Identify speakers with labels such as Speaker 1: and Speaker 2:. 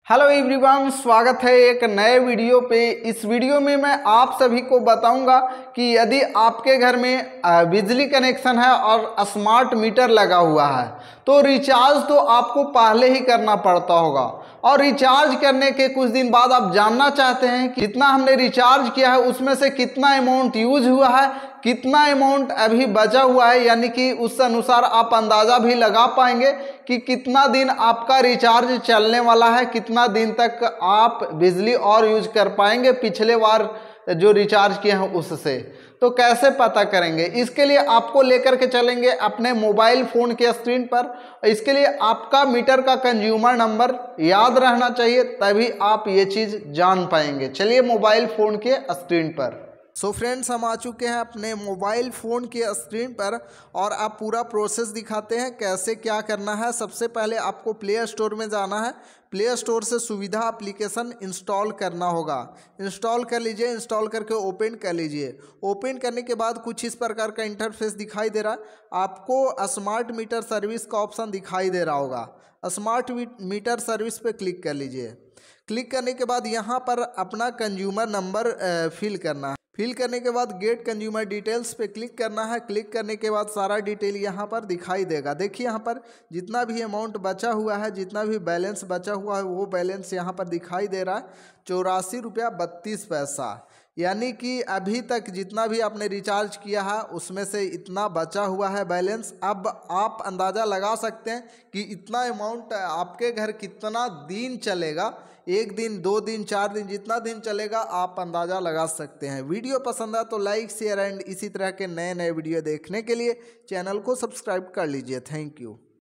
Speaker 1: Hello everyone, स्वागत है एक नए वीडियो पे। इस वीडियो में मैं आप सभी को बताऊंगा कि यदि आपके घर में बिजली कनेक्शन है और स्मार्ट मीटर लगा हुआ है तो रिचार्ज तो आपको पहले ही करना पड़ता होगा, और रिचार्ज करने के कुछ दिन बाद आप जानना चाहते हैं कि कितना हमने रिचार्ज किया है, उसमें से कितना अमाउंट यूज हुआ है, कितना अमाउंट अभी बचा हुआ है, यानी कि उस अनुसार आप अंदाज़ा भी लगा पाएंगे कि कितना दिन आपका रिचार्ज चलने वाला है, कितना दिन तक आप बिजली और यूज कर पाएंगे पिछले बार जो रिचार्ज किए हैं उससे। तो कैसे पता करेंगे, इसके लिए आपको लेकर के चलेंगे अपने मोबाइल फ़ोन के स्क्रीन पर। इसके लिए आपका मीटर का कंज्यूमर नंबर याद रहना चाहिए, तभी आप ये चीज़ जान पाएंगे। चलिए मोबाइल फ़ोन के स्क्रीन पर। सो फ्रेंड्स, हम आ चुके हैं अपने मोबाइल फ़ोन के स्क्रीन पर और आप पूरा प्रोसेस दिखाते हैं कैसे क्या करना है। सबसे पहले आपको प्ले स्टोर में जाना है। प्ले स्टोर से सुविधा एप्लीकेशन इंस्टॉल करना होगा। इंस्टॉल कर लीजिए। इंस्टॉल करके ओपन कर लीजिए। ओपन करने के बाद कुछ इस प्रकार का इंटरफेस दिखाई दे रहा है। आपको स्मार्ट मीटर सर्विस का ऑप्शन दिखाई दे रहा होगा। स्मार्ट मीटर सर्विस पे क्लिक कर लीजिए। क्लिक करने के बाद यहाँ पर अपना कंज्यूमर नंबर फिल करना है। फिल करने के बाद गेट कंज्यूमर डिटेल्स पे क्लिक करना है। क्लिक करने के बाद सारा डिटेल यहाँ पर दिखाई देगा। देखिए यहाँ पर जितना भी अमाउंट बचा हुआ है, जितना भी बैलेंस बचा हुआ है, वो बैलेंस यहाँ पर दिखाई दे रहा है 84 रुपया 32 पैसा। यानी कि अभी तक जितना भी आपने रिचार्ज किया है उसमें से इतना बचा हुआ है बैलेंस। अब आप अंदाज़ा लगा सकते हैं कि इतना अमाउंट आपके घर कितना दिन चलेगा। 1 दिन, 2 दिन, 4 दिन, जितना दिन चलेगा आप अंदाज़ा लगा सकते हैं। वीडियो पसंद है तो लाइक, शेयर एंड इसी तरह के नए नए वीडियो देखने के लिए चैनल को सब्सक्राइब कर लीजिए। Thank you.